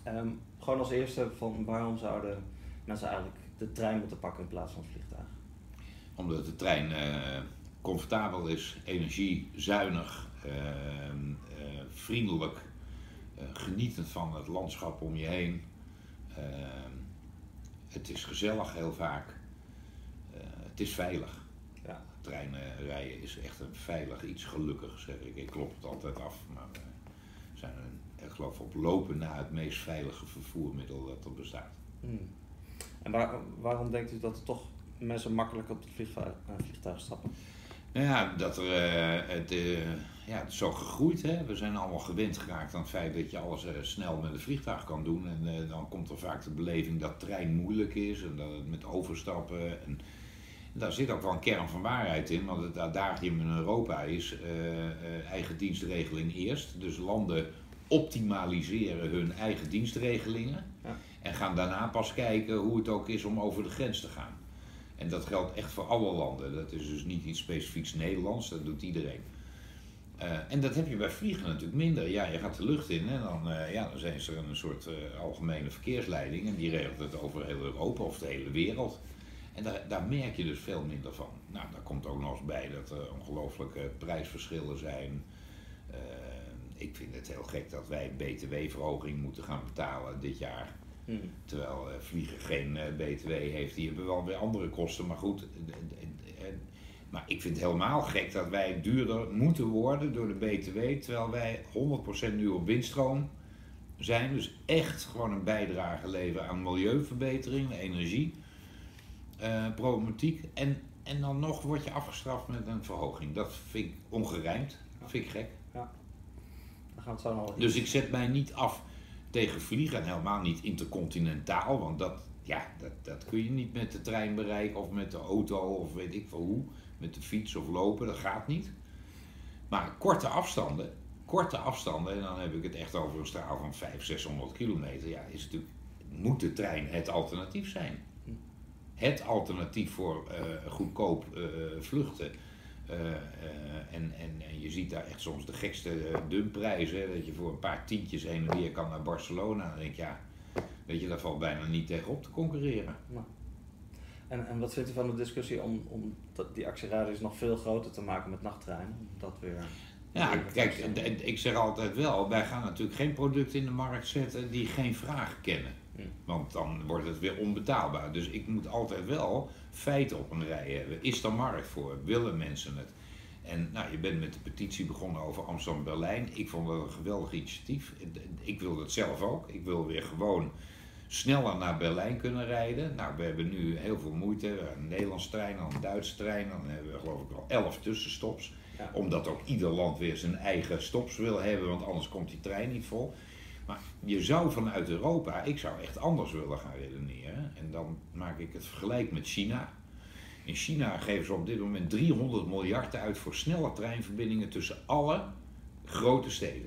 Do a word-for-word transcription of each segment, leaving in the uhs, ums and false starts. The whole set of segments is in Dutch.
Um, gewoon als eerste, van waarom zouden mensen eigenlijk de trein moeten pakken in plaats van het vliegtuig? Omdat de trein uh, comfortabel is, energiezuinig, uh, uh, vriendelijk, uh, genietend van het landschap om je heen. Uh, het is gezellig heel vaak. Uh, het is veilig. Ja. Treinen rijden is echt een veilig iets, gelukkig zeg ik. Ik klop het altijd af, maar we uh, zijn een, ik geloof op lopen na het meest veilige vervoermiddel dat er bestaat. Hmm. En waar, waarom denkt u dat er toch mensen makkelijk op het vliegtuig, uh, vliegtuig stappen? Nou ja, dat er, uh, het, uh, ja, het is zo gegroeid. Hè? We zijn allemaal gewend geraakt aan het feit dat je alles uh, snel met een vliegtuig kan doen. En uh, dan komt er vaak de beleving dat trein moeilijk is en dat het met overstappen. En daar zit ook wel een kern van waarheid in, want het adagium in Europa is uh, uh, eigen dienstregeling eerst. Dus landen optimaliseren hun eigen dienstregelingen ja. en gaan daarna pas kijken hoe het ook is om over de grens te gaan. En dat geldt echt voor alle landen. Dat is dus niet iets specifieks Nederlands, dat doet iedereen. Uh, en dat heb je bij vliegen natuurlijk minder. Ja, je gaat de lucht in en dan, uh, ja, dan zijn ze een soort uh, algemene verkeersleiding en die regelt het over heel Europa of de hele wereld. En daar, daar merk je dus veel minder van. Nou, daar komt ook nog eens bij dat er ongelooflijke prijsverschillen zijn. Uh, ik vind het heel gek dat wij B T W-verhoging moeten gaan betalen dit jaar. Hmm. Terwijl uh, vliegen geen uh, B T W heeft. Die hebben wel weer andere kosten, maar goed. Uh, uh, uh, maar ik vind het helemaal gek dat wij duurder moeten worden door de B T W. Terwijl wij honderd procent nu op windstroom zijn. Dus echt gewoon een bijdrage leveren aan milieuverbetering, energie. Uh, problematiek en, en dan nog word je afgestraft met een verhoging. Dat vind ik ongerijmd, dat vind ik gek. Ja. Dan gaan we het zo nog dus ik zet mij niet af tegen vliegen en helemaal niet intercontinentaal, want dat, ja, dat, dat kun je niet met de trein bereiken of met de auto of weet ik veel hoe, met de fiets of lopen, dat gaat niet. Maar korte afstanden, korte afstanden, en dan heb ik het echt over een straal van vijfhonderd, zeshonderd kilometer, ja, is natuurlijk, moet de trein het alternatief zijn. Het alternatief voor uh, goedkoop uh, vluchten. Uh, uh, en, en, en je ziet daar echt soms de gekste uh, dumprijzen. Hè, dat je voor een paar tientjes heen en weer kan naar Barcelona. Dan denk je, ja, weet je, daar valt bijna niet tegen op te concurreren. Nou. En, en wat vindt u van de discussie om, om die actieradius nog veel groter te maken met nachttreinen? Dat weer... Ja, kijk, ik zeg altijd wel, wij gaan natuurlijk geen producten in de markt zetten die geen vraag kennen. Want dan wordt het weer onbetaalbaar. Dus ik moet altijd wel feiten op een rij hebben. Is er markt voor? Willen mensen het? En nou, je bent met de petitie begonnen over Amsterdam-Berlijn. Ik vond dat een geweldig initiatief. Ik wil dat zelf ook. Ik wil weer gewoon sneller naar Berlijn kunnen rijden. Nou, we hebben nu heel veel moeite. We hebben een Nederlandse trein, dan een Duitse trein. Dan hebben we geloof ik wel elf tussenstops. Ja. Omdat ook ieder land weer zijn eigen stops wil hebben. Want anders komt die trein niet vol. Maar je zou vanuit Europa, ik zou echt anders willen gaan redeneren. En dan maak ik het vergelijk met China. In China geven ze op dit moment driehonderd miljard uit voor snelle treinverbindingen tussen alle grote steden.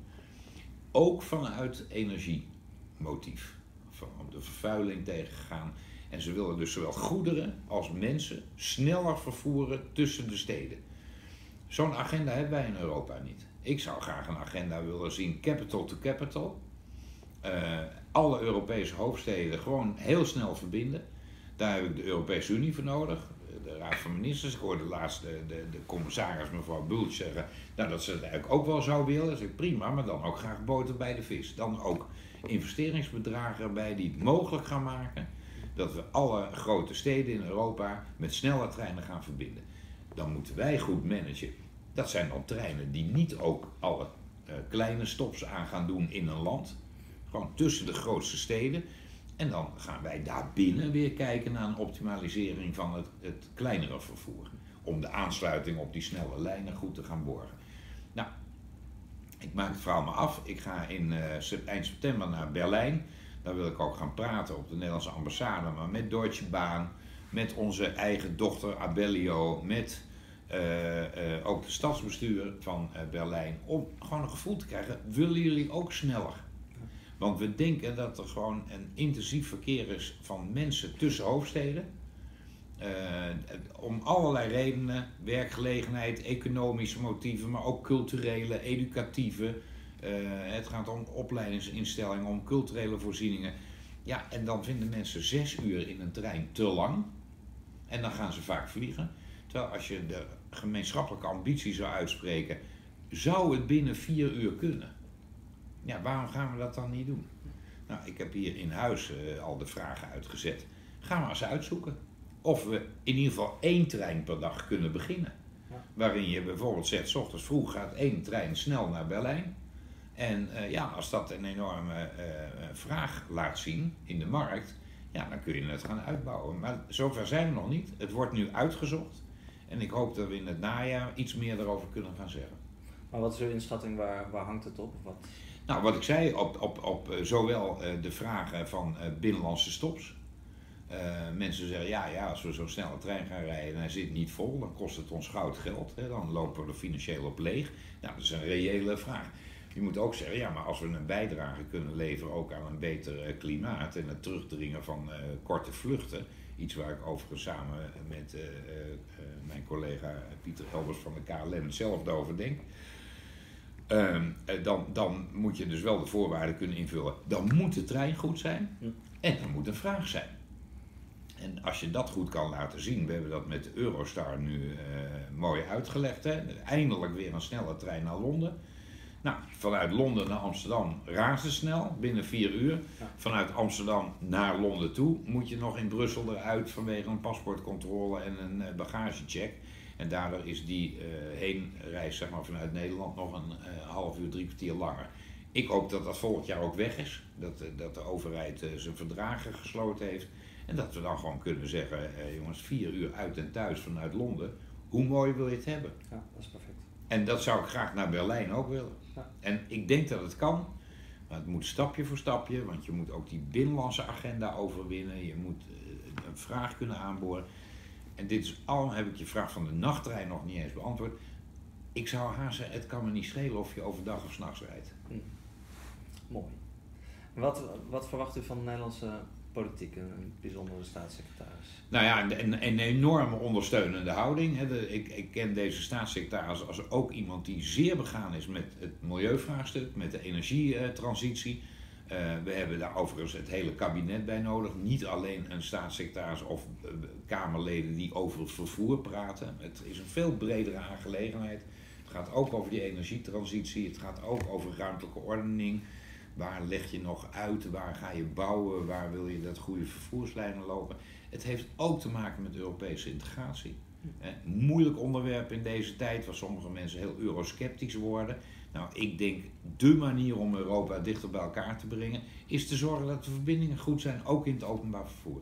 Ook vanuit energiemotief. Om de vervuiling tegen te gaan. En ze willen dus zowel goederen als mensen sneller vervoeren tussen de steden. Zo'n agenda hebben wij in Europa niet. Ik zou graag een agenda willen zien, capital to capital. Uh, alle Europese hoofdsteden gewoon heel snel verbinden. Daar heb ik de Europese Unie voor nodig. De Raad van Ministers. Ik hoorde laatst de, de, de commissaris mevrouw Bulc zeggen nou, dat ze het eigenlijk ook wel zou willen. Dat is prima, maar dan ook graag boter bij de vis. Dan ook investeringsbedragen erbij die het mogelijk gaan maken dat we alle grote steden in Europa met snelle treinen gaan verbinden. Dan moeten wij goed managen. Dat zijn dan treinen die niet ook alle uh, kleine stops aan gaan doen in een land. Gewoon tussen de grootste steden. En dan gaan wij daar binnen weer kijken naar een optimalisering van het, het kleinere vervoer. Om de aansluiting op die snelle lijnen goed te gaan borgen. Nou, ik maak het verhaal maar af. Ik ga in uh, eind september naar Berlijn. Daar wil ik ook gaan praten op de Nederlandse ambassade. Maar met Deutsche Bahn, met onze eigen dochter Abellio, met uh, uh, ook de stadsbestuur van uh, Berlijn. Om gewoon een gevoel te krijgen, willen jullie ook sneller? Want we denken dat er gewoon een intensief verkeer is van mensen tussen hoofdsteden. Uh, om allerlei redenen, werkgelegenheid, economische motieven, maar ook culturele, educatieve, Uh, het gaat om opleidingsinstellingen, om culturele voorzieningen. Ja, en dan vinden mensen zes uur in een trein te lang. En dan gaan ze vaak vliegen. Terwijl als je de gemeenschappelijke ambitie zou uitspreken, zou het binnen vier uur kunnen. Ja, waarom gaan we dat dan niet doen? Nou, ik heb hier in huis uh, al de vragen uitgezet. Gaan we eens uitzoeken of we in ieder geval één trein per dag kunnen beginnen. Ja. Waarin je bijvoorbeeld zegt, 's ochtends vroeg gaat één trein snel naar Berlijn. En uh, ja, als dat een enorme uh, vraag laat zien in de markt, ja, dan kun je het gaan uitbouwen. Maar zover zijn we nog niet. Het wordt nu uitgezocht. En ik hoop dat we in het najaar iets meer erover kunnen gaan zeggen. Maar wat is uw inschatting, waar, waar hangt het op? Of wat? Nou, wat ik zei, op, op, op uh, zowel uh, de vragen van uh, binnenlandse stops. Uh, mensen zeggen, ja, ja, als we zo'n snelle trein gaan rijden en hij zit niet vol, dan kost het ons goud geld. Hè, dan lopen we er financieel op leeg. Nou, dat is een reële vraag. Je moet ook zeggen, ja, maar als we een bijdrage kunnen leveren ook aan een beter uh, klimaat en het terugdringen van uh, korte vluchten. Iets waar ik overigens samen met uh, uh, mijn collega Pieter Elbers van de K L M hetzelfde over denk. Uh, dan, dan moet je dus wel de voorwaarden kunnen invullen. Dan moet de trein goed zijn en er moet een vraag zijn. En als je dat goed kan laten zien, we hebben dat met de Eurostar nu uh, mooi uitgelegd. Hè? Eindelijk weer een snelle trein naar Londen. Nou, vanuit Londen naar Amsterdam razendsnel, binnen vier uur. Ja. Vanuit Amsterdam naar Londen toe moet je nog in Brussel eruit vanwege een paspoortcontrole en een uh, bagagecheck. En daardoor is die uh, heenreis zeg maar, vanuit Nederland nog een uh, half uur, drie kwartier langer. Ik hoop dat dat volgend jaar ook weg is. Dat, uh, dat de overheid uh, zijn verdragen gesloten heeft. En dat we dan gewoon kunnen zeggen, uh, jongens, vier uur uit en thuis vanuit Londen. Hoe mooi wil je het hebben? Ja, dat is perfect. En dat zou ik graag naar Berlijn ook willen. Ja. En ik denk dat het kan. Maar het moet stapje voor stapje. Want je moet ook die binnenlandse agenda overwinnen. Je moet uh, een vraag kunnen aanboren. En dit is al, heb ik je vraag van de nachttrein nog niet eens beantwoord. Ik zou haast zeggen, het kan me niet schelen of je overdag of 's nachts rijdt. Hm. Mooi. Wat, wat verwacht u van de Nederlandse politiek, een bijzondere staatssecretaris? Nou ja, een, een enorme ondersteunende houding. Ik, ik ken deze staatssecretaris als ook iemand die zeer begaan is met het milieuvraagstuk, met de energietransitie. Uh, we hebben daar overigens het hele kabinet bij nodig. Niet alleen een staatssecretaris of uh, Kamerleden die over het vervoer praten. Het is een veel bredere aangelegenheid. Het gaat ook over die energietransitie. Het gaat ook over ruimtelijke ordening. Waar leg je nog uit? Waar ga je bouwen? Waar wil je dat goede vervoerslijnen lopen? Het heeft ook te maken met Europese integratie. Eh, moeilijk onderwerp in deze tijd, waar sommige mensen heel eurosceptisch worden. Nou, ik denk, de manier om Europa dichter bij elkaar te brengen, is te zorgen dat de verbindingen goed zijn, ook in het openbaar vervoer.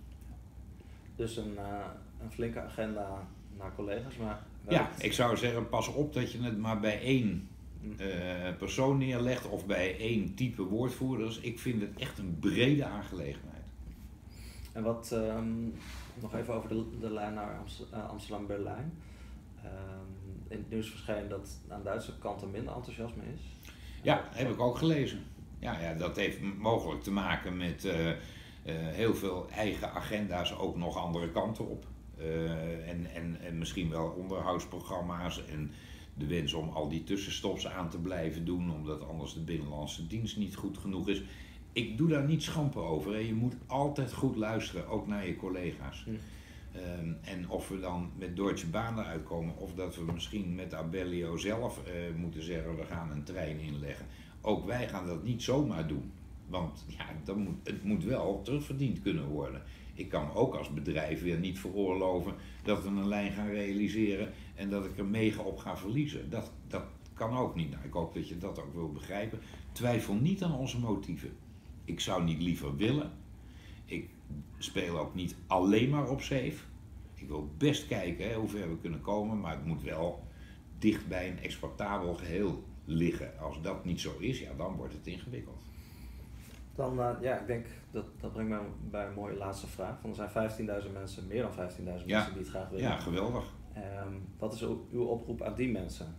Dus een, uh, een flinke agenda naar collega's, maar... Ja, ik zou zeggen, pas op dat je het maar bij één uh, persoon neerlegt of bij één type woordvoerders. Ik vind het echt een brede aangelegenheid. En wat, um, nog even over de, de lijn naar Amst- uh, Amsterdam-Berlijn. Um, in het nieuws verscheen dat aan de Duitse kant er minder enthousiasme is. Ja, heb ik ook gelezen. Ja, ja, dat heeft mogelijk te maken met uh, uh, heel veel eigen agenda's, ook nog andere kanten op. Uh, en, en, en misschien wel onderhoudsprogramma's en de wens om al die tussenstops aan te blijven doen, omdat anders de binnenlandse dienst niet goed genoeg is. Ik doe daar niet schamper over. Hè. Je moet altijd goed luisteren, ook naar je collega's. Hm. Um, en of we dan met Deutsche Bahn eruit komen, of dat we misschien met Abellio zelf uh, moeten zeggen, we gaan een trein inleggen. Ook wij gaan dat niet zomaar doen. Want ja, dan moet, het moet wel terugverdiend kunnen worden. Ik kan ook als bedrijf weer niet veroorloven dat we een lijn gaan realiseren en dat ik er mega op ga verliezen. Dat, dat kan ook niet. Nou, ik hoop dat je dat ook wil begrijpen. Twijfel niet aan onze motieven. Ik zou niet liever willen. Ik speel ook niet alleen maar op safe. Ik wil best kijken hè, hoe ver we kunnen komen, maar het moet wel dicht bij een exportabel geheel liggen. Als dat niet zo is, ja, dan wordt het ingewikkeld. Dan, uh, ja, ik denk, dat, dat brengt me bij een mooie laatste vraag. Want er zijn vijftienduizend mensen, meer dan vijftienduizend ja. mensen die het graag willen. Ja, geweldig. Um, wat is uw, uw oproep aan die mensen?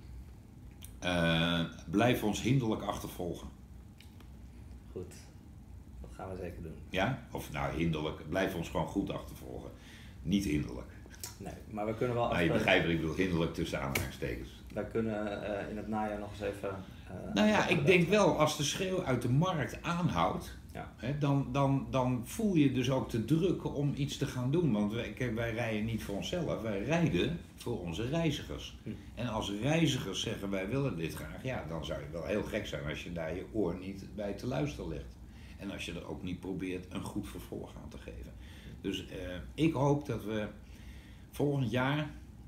Uh, blijf ons hinderlijk achtervolgen. Goed, dat gaan we zeker doen. Ja, of nou hinderlijk, blijf ons gewoon goed achtervolgen. Niet hinderlijk. Nee, maar we kunnen wel... Nou, je begrijpt wat ik bedoel, hinderlijk tussen aanhalingstekens. Wij kunnen uh, in het najaar nog eens even Uh, nou ja, ik denk wel, als de schreeuw uit de markt aanhoudt, ja. hè, dan, dan, dan voel je dus ook de druk om iets te gaan doen. Want wij, kijk, wij rijden niet voor onszelf, wij rijden voor onze reizigers. Hm. En als reizigers zeggen wij willen dit graag, ja, dan zou je wel heel gek zijn als je daar je oor niet bij te luisteren legt. En als je er ook niet probeert een goed vervolg aan te geven. Dus uh, ik hoop dat we volgend jaar,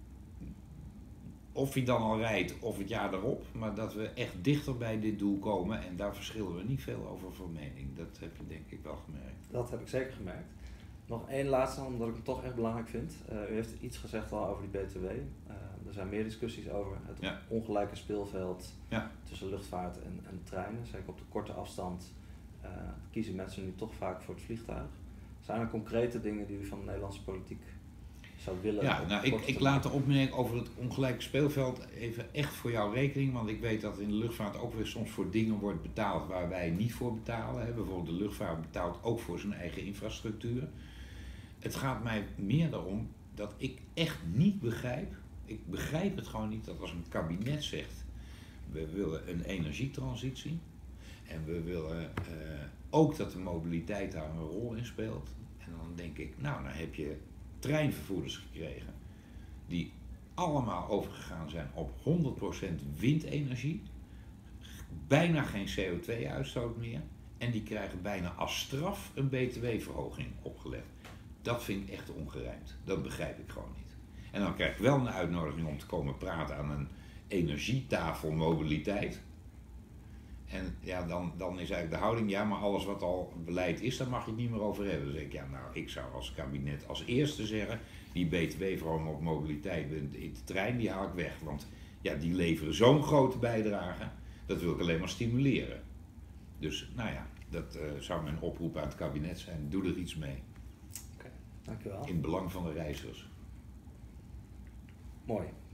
of je dan al rijdt of het jaar daarop, maar dat we echt dichter bij dit doel komen. En daar verschillen we niet veel over van mening. Dat heb je denk ik wel gemerkt. Dat heb ik zeker gemerkt. Nog één laatste, omdat ik het toch echt belangrijk vind. Uh, u heeft iets gezegd al over die B T W. Uh, er zijn meer discussies over het ja. ongelijke speelveld ja. tussen luchtvaart en, en treinen. Zeker op de korte afstand uh, kiezen mensen nu toch vaak voor het vliegtuig. Zijn er concrete dingen die u van de Nederlandse politiek zou willen? Ja, nou, ik, ik laat de opmerking over het ongelijke speelveld even echt voor jouw rekening. Want ik weet dat in de luchtvaart ook weer soms voor dingen wordt betaald waar wij niet voor betalen. Hè. Bijvoorbeeld de luchtvaart betaalt ook voor zijn eigen infrastructuur. Het gaat mij meer daarom dat ik echt niet begrijp, ik begrijp het gewoon niet dat als een kabinet zegt, we willen een energietransitie en we willen uh, ook dat de mobiliteit daar een rol in speelt. En dan denk ik, nou, dan heb je treinvervoerders gekregen die allemaal overgegaan zijn op honderd procent windenergie, bijna geen C O twee uitstoot meer en die krijgen bijna als straf een B T W-verhoging opgelegd. Dat vind ik echt ongerijmd. Dat begrijp ik gewoon niet. En dan krijg ik wel een uitnodiging om te komen praten aan een energietafel mobiliteit. En ja, dan, dan is eigenlijk de houding, ja, maar alles wat al beleid is, daar mag je het niet meer over hebben. Dan zeg ik, ja, nou, ik zou als kabinet als eerste zeggen, die B T W-verhoging op mobiliteit in de trein, die haal ik weg. Want ja, die leveren zo'n grote bijdrage, dat wil ik alleen maar stimuleren. Dus, nou ja, dat uh, zou mijn oproep aan het kabinet zijn. Doe er iets mee. Dank u wel. In het belang van de reizigers. Mooi.